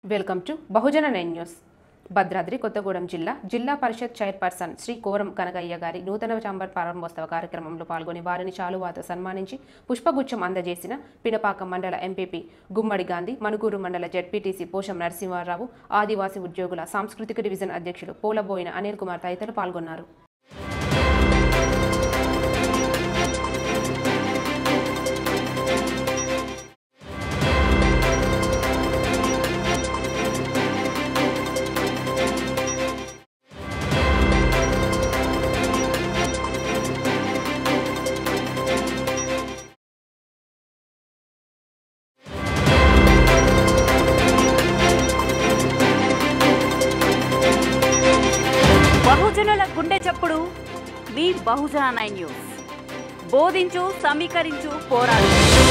Welcome to Bahujan 9 news. Bhadradri Kothagudem Zilla Parishad chairperson Shri Koram Kanakaiah గారి నూతన chamber ప్రారంభోత్సవ కార్యక్రమంలో పాల్గొని వారిని శాలువాతో సన్మానించి పుష్పగుచ్చం అందజేసిన పినపాక మండల ఎంపీపీ గుమ్మడి గాంధీ, మనుగూరు మండల జెడ్పీటీసీ పోషం నరసింహారావు, ఆదివాసీ ఉద్యోగుల సాంస్కృతిక డివిజన్ అధ్యక్షులు పోలబోయిన అనిల్ కుమార్ తదితరులు పాల్గొన్నారు. బహుజనుల గుండె చప్పుడు మీ బహుజన 9 న్యూస్. బోధించు, సమీకరించు, పోరాడు.